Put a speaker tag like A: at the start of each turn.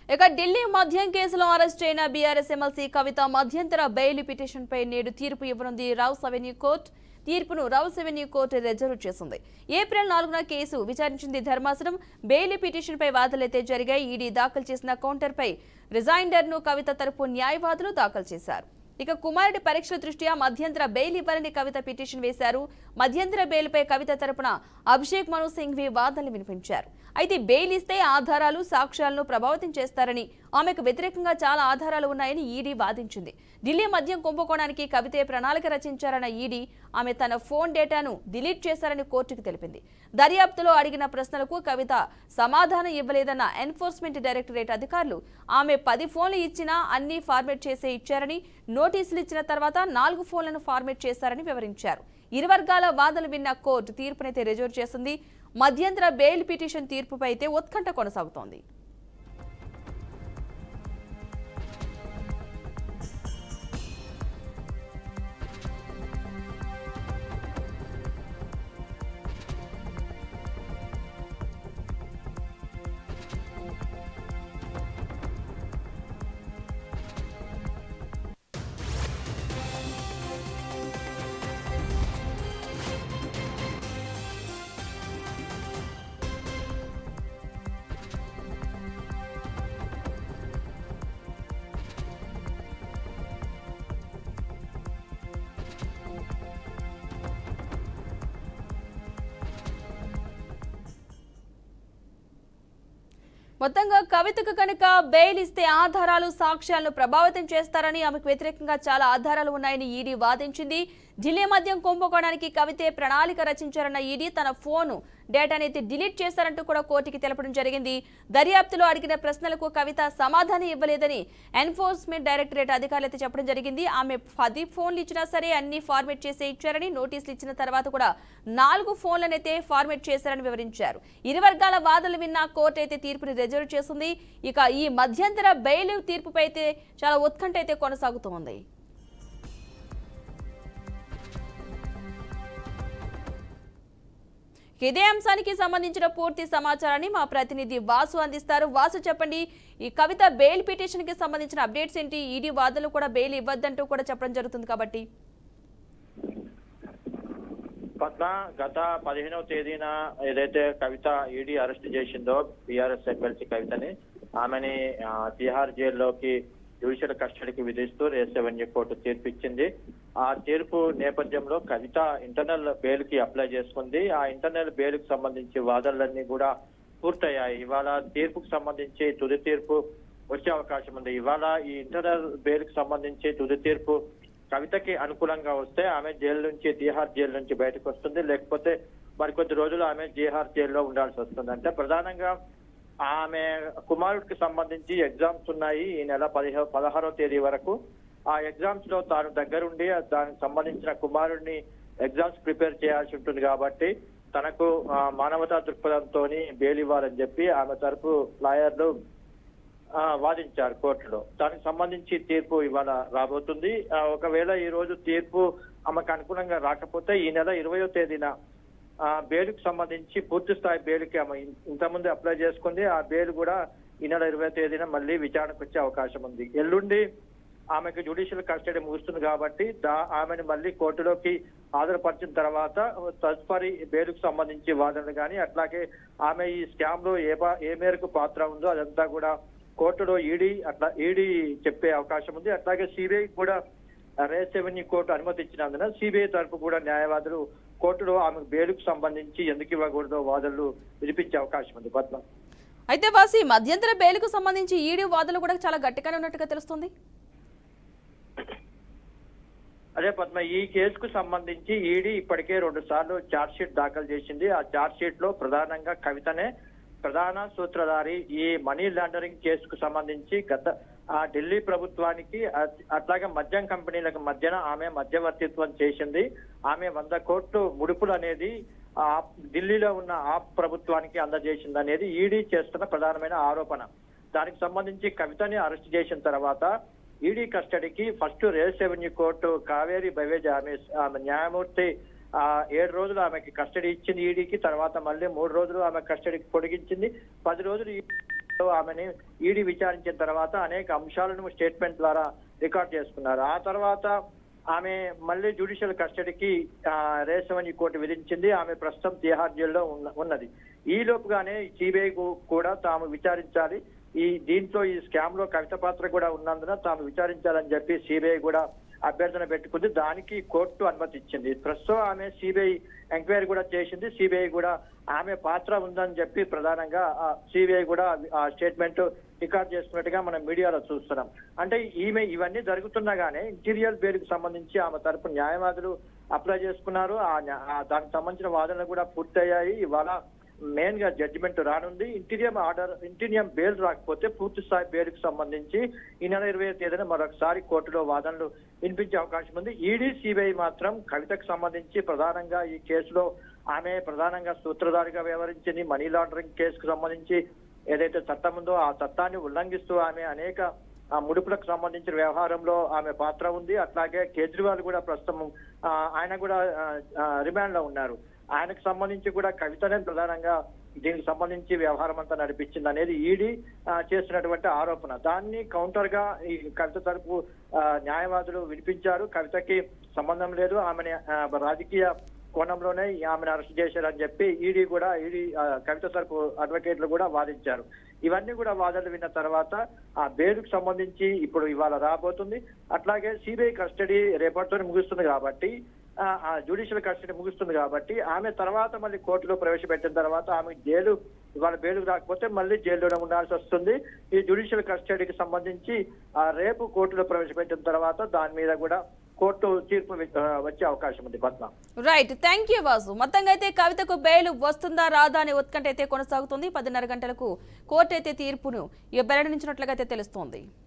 A: ఇక ఢిల్లీ మద్యం కేసులో అరెస్ట్ అయిన బీఆర్ఎస్ ఎమ్మెల్సీ కవిత మధ్యంతర బెయిల్ పిటిషన్పై నేడు తీర్పు ఇవ్వనుంది రౌస్ అవెన్యూ కోర్టు. తీర్పును రౌస్ అవెన్యూ కోర్టు రిజర్వ్ చేసింది. ఏప్రిల్ 4న కేసు విచారించింది ధర్మాసనం. బెయిల్ పిటిషన్పై వాదనలైతే జరిగాయి. ఈడీ దాఖలు చేసిన కౌంటర్పై రిజైండర్ను కవిత తరపు న్యాయవాదులు దాఖలు చేశారు. ఇక కుమారుడి పరీక్షల దృష్ట్యా మధ్యంతర బెయిల్ ఇవ్వాలని కవిత పిటిషన్ వేశారు. మధ్యంతర బెయిల్పై కవిత తరపున అభిషేక్ మను సింఘ్వి వాదనలు వినిపించారు. అయితే బెయిల్ ఇస్తే ఆధారాలు సాక్ష్యాలను ప్రభావితం చేస్తారని, ఆమెకు వ్యతిరేకంగా చాలా ఆధారాలు ఉన్నాయని ఈడీ వాదించింది. ఢిల్లీ మద్యం కుంభకోణానికి కవితే ప్రణాళిక రచించారన్న ఈడీ ఆమె తన ఫోన్ డేటాను డిలీట్ చేశారని కోర్టుకు తెలిపింది. దర్యాప్తులో అడిగిన ప్రశ్నలకు కవిత సమాధానం ఇవ్వలేదన్న ఎన్ఫోర్స్మెంట్ డైరెక్టరేట్ అధికారులు ఆమె 10 ఫోన్లు ఇచ్చినా అన్ని ఫార్మేట్ చేసే ఇచ్చారని, నోటీసులు ఇచ్చిన తర్వాత 4 ఫోన్లను ఫార్మేట్ చేశారని వివరించారు. ఇరు వర్గాల వాదనలు విన్న కోర్టు తీర్పునైతే రిజర్వ్ చేసింది. మధ్యంతర బెయిల్ పిటిషన్ తీర్పుపై అయితే ఉత్కంఠ కొనసాగుతోంది. మొత్తంగా కవితకు కనుక బెయిల్ ఇస్తే ఆధారాలు సాక్ష్యాలను ప్రభావితం చేస్తారని, ఆమెకు వ్యతిరేకంగా చాలా ఆధారాలు ఉన్నాయని ఈడీ వాదించింది. ఢిల్లీ మద్యం కుంభకోణానికి కవితే ప్రణాళిక రచించారన్న ఈడీ తన ఫోను డేటాని డిలీట్ చేశారంటూ కూడా కోర్టుకి తెలపడం జరిగింది. దర్యాప్తులో అడిగిన ప్రశ్నలకు కవిత సమాధానం ఇవ్వలేదని ఎన్ఫోర్స్మెంట్ డైరెక్టరేట్ అధికారులు అయితే చెప్పడం జరిగింది. ఆమె 10 ఫోన్లు ఇచ్చినా సరే అన్ని ఫార్మేట్ చేసే ఇచ్చారని, నోటీసులు ఇచ్చిన తర్వాత కూడా 4 ఫోన్లనైతే ఫార్మేట్ చేశారని వివరించారు. ఇరు వర్గాల వాదనలు విన్న కోర్టు అయితే తీర్పుని రిజర్వ్ చేసింది. ఇక ఈ మధ్యంతర బెయిల్ తీర్పుపై అయితే చాలా ఉత్కంఠ అయితే కొనసాగుతోంది. ఇదే అంశానికి సంబంధించిన పూర్తి సమాచారాన్ని మా ప్రతినిధి వాసు అందిస్తారు. వాసు, చెప్పండి, ఈ కవిత బెయిల్ పిటిషన్ కి సంబంధించిన అప్డేట్స్ ఏంటి? ఈడీ వాదనలు కూడా బెయిల్ ఇవ్వద్దంటూ కూడా చెప్పడం జరుగుతుంది కాబట్టి.
B: పద్మ, గత 15వ తేదీన ఏదైతే కవిత ఈడీ అరెస్ట్ చేసిందో బీఆర్ఎస్ ఎమ్మెల్సీ కవితని, ఆమెని తిహార్ జైల్లోకి జ్యుడిషియల్ కస్టడీకి విధిస్తూ రేస్ అవెన్యూ కోర్టు తీర్పు ఇచ్చింది. ఆ తీర్పు నేపథ్యంలో కవిత ఇంటర్నల్ బెయిల్ కి అప్లై చేసుకుంది. ఆ ఇంటర్నల్ బెయిల్ కి సంబంధించి వాదనలన్నీ కూడా పూర్తయ్యాయి. ఇవాళ తీర్పుకు సంబంధించి తుది తీర్పు వచ్చే అవకాశం ఉంది. ఇవాళ ఈ ఇంటర్నల్ బెయిల్ కి సంబంధించి తుది తీర్పు కవితకి అనుకూలంగా వస్తే ఆమె జైలు నుంచి, తిహార్ జైలు నుంచి బయటకు వస్తుంది. లేకపోతే మరికొద్ది రోజులు ఆమె తిహార్ జైల్లో ఉండాల్సి వస్తుంది. అంటే ప్రధానంగా ఆమె కుమారుడికి సంబంధించి ఎగ్జామ్స్ ఉన్నాయి ఈ నెల 16వ తేదీ వరకు. ఆ ఎగ్జామ్స్ లో తాను దగ్గరుండి దానికి సంబంధించిన కుమారుడిని ఎగ్జామ్స్ ప్రిపేర్ చేయాల్సి ఉంటుంది కాబట్టి తనకు మానవతా దృక్పథంతో బెయిల్ ఇవ్వాలని చెప్పి ఆమె తరపు లాయర్లు వాదించారు కోర్టులో. దానికి సంబంధించి తీర్పు ఇవాళ రాబోతుంది. ఒకవేళ ఈ రోజు తీర్పు ఆమెకు అనుకూలంగా రాకపోతే ఈ నెల 20వ తేదీన బెయిల్కి సంబంధించి పూర్తి స్థాయి బెయిల్కి ఆమె ఇంతకుముందు అప్లై చేసుకుంది. ఆ బెయిల్ కూడా ఈ నెల 20వ తేదీన మళ్ళీ విచారణకు వచ్చే అవకాశం ఉంది. ఎల్లుండి ఆమెకు జ్యుడిషియల్ కస్టడీ ముగుస్తుంది కాబట్టి ఆమెను మళ్ళీ కోర్టులోకి హాజరుపరిచిన తర్వాత తదుపరి బెయిల్కు సంబంధించి వాదనలు కానీ, అట్లాగే ఆమె ఈ స్కామ్ లో ఏ మేరకు పాత్ర ఉందో అదంతా కూడా కోర్టులో ఈడీ చెప్పే అవకాశం ఉంది. అట్లాగే సిబిఐ కూడా రేస్ అవెన్యూ కోర్టు అనుమతి ఇచ్చినందున సిబిఐ తరఫు కూడా న్యాయవాదులు కోర్టులో ఆమెకు బెయిల్కు సంబంధించి ఎందుకు ఇవ్వకూడదో వాదనలు వినిపించే అవకాశం ఉంది. పద్మ,
A: అయితే వాసి మధ్యంతర బెయిల్కు సంబంధించి ఈడీ వాదనలు కూడా చాలా గట్టిగానే ఉన్నట్టుగా తెలుస్తుంది.
B: అదే పద్మ, ఈ కేసుకు సంబంధించి ఈడీ ఇప్పటికే 2 సార్లు ఛార్జ్ షీట్ దాఖలు చేసింది. ఆ ఛార్జ్ షీట్ లో ప్రధానంగా కవితనే ప్రధాన సూత్రధారి. ఈ మనీ లాండరింగ్ కేసుకు సంబంధించి గత ఢిల్లీ ప్రభుత్వానికి అట్లాగే మద్యం కంపెనీలకు మధ్యన ఆమె మధ్యవర్తిత్వం చేసింది. ఆమె 100 కోట్లు ముడుపులు అనేది ఢిల్లీలో ఉన్న ఆప్ ప్రభుత్వానికి అందజేసింది అనేది ఈడీ చేస్తున్న ప్రధానమైన ఆరోపణ. దానికి సంబంధించి కవితని అరెస్ట్ చేసిన తర్వాత ఈడీ కస్టడీకి first Rouse avenue court Kaveri Baweja ఆమె న్యాయమూర్తి 7 రోజులు ఆమెకి కస్టడీ ఇచ్చింది ఈడీకి. తర్వాత మళ్ళీ 3 రోజులు ఆమె కస్టడీకి పొడిగించింది. 10 రోజులు ఆమెని ఈడీ విచారించిన తర్వాత అనేక అంశాలను స్టేట్మెంట్ ద్వారా రికార్డ్ చేసుకున్నారు. ఆ తర్వాత ఆమె మళ్ళీ జ్యుడిషియల్ కస్టడీకి రేసవని కోర్టు విధించింది. ఆమె ప్రస్తుతం తిహార్ జైల్లో ఉన్నది. ఈ లోపుగానే సిబిఐ కూడా తాము విచారించాలి, దీంట్లో ఈ స్కామ్ లో కవిత పాత్ర కూడా ఉన్నందున తాము విచారించాలని చెప్పి సిబిఐ కూడా అభ్యర్థన పెట్టుకుంది. దానికి కోర్టు అనుమతి ఇచ్చింది. ప్రస్తుతం ఆమె సిబిఐ ఎంక్వైరీ కూడా చేసింది. సిబిఐ కూడా ఆమె పాత్ర ఉందని చెప్పి ప్రధానంగా సిబిఐ కూడా ఆ స్టేట్మెంట్ రికార్డ్ చేసుకున్నట్టుగా మనం మీడియాలో చూస్తున్నాం. అంటే ఈమె ఇవన్నీ జరుగుతున్నగానే ఇంటీరియర్ బెయిల్ కు సంబంధించి ఆమె తరపు న్యాయవాదులు అప్లై చేసుకున్నారు. దానికి సంబంధించిన వాదనలు కూడా పూర్తయ్యాయి. ఇవాళ మెయిన్ గా జడ్జిమెంట్ రానుంది. ఇంటీరియం బెయిల్ రాకపోతే పూర్తి స్థాయి బెయిల్ కు సంబంధించి ఈ నెల 20వ తేదీన మరొకసారి కోర్టులో వాదనలు వినిపించే అవకాశం ఉంది. ఈడీ సిబిఐ మాత్రం కవితకు సంబంధించి ప్రధానంగా ఈ కేసులో ఆమె ప్రధానంగా సూత్రధారిగా వ్యవహరించింది. మనీ లాండరింగ్ కేసుకు సంబంధించి ఏదైతే చట్టం ఉందో ఆ చట్టాన్ని ఉల్లంఘిస్తూ ఆమె అనేక ముడుపులకు సంబంధించిన వ్యవహారంలో ఆమె పాత్ర ఉంది. అట్లాగే కేజ్రీవాల్ కూడా ప్రస్తుతం ఆయన కూడా రిమాండ్ లో ఉన్నారు. ఆయనకు సంబంధించి కూడా కవితనే ప్రధానంగా దీనికి సంబంధించి వ్యవహారం అంతా నడిపించింది అనేది ఈడీ చేస్తున్నటువంటి ఆరోపణ. దాన్ని కౌంటర్ గా ఈ కవిత తరపు న్యాయవాదులు వినిపించారు. కవితకి సంబంధం లేదు, ఆమెని రాజకీయ కోణంలోనే ఆమెను అరెస్ట్ చేశారని చెప్పి ఈడీ కవిత తరపు అడ్వకేట్లు కూడా వాదించారు. ఇవన్నీ కూడా వాదనలు విన్న తర్వాత ఆ బెయిల్కు సంబంధించి ఇప్పుడు ఇవాళ రాబోతుంది. అట్లాగే సిబిఐ కస్టడీ రేపటితో ముగుస్తుంది కాబట్టి జ్యుడిషియల్ కస్టడీ ముగుస్తుంది కాబట్టి ఆమె తర్వాత మళ్ళీ కోర్టులో ప్రవేశపెట్టిన తర్వాత ఆమె ఇవాళ బెయిల్కు రాకపోతే మళ్ళీ జైల్లోనే ఉండాల్సి వస్తుంది. ఈ జ్యుడిషియల్ కస్టడీకి సంబంధించి రేపు కోర్టులో ప్రవేశపెట్టిన తర్వాత దాని మీద కూడా కోర్టు తీర్పు వచ్చే అవకాశం ఉంది. Padma.
A: Right, thank you Vasu. మొత్తంగా అయితే కవితకు బెయిల్ వస్తుందా రాదా అనే ఉత్కంఠ అయితే కొనసాగుతుంది. 10:30 గంటలకు కోర్టు అయితే తీర్పును వెల్లడించినట్లుగా అయితే తెలుస్తోంది.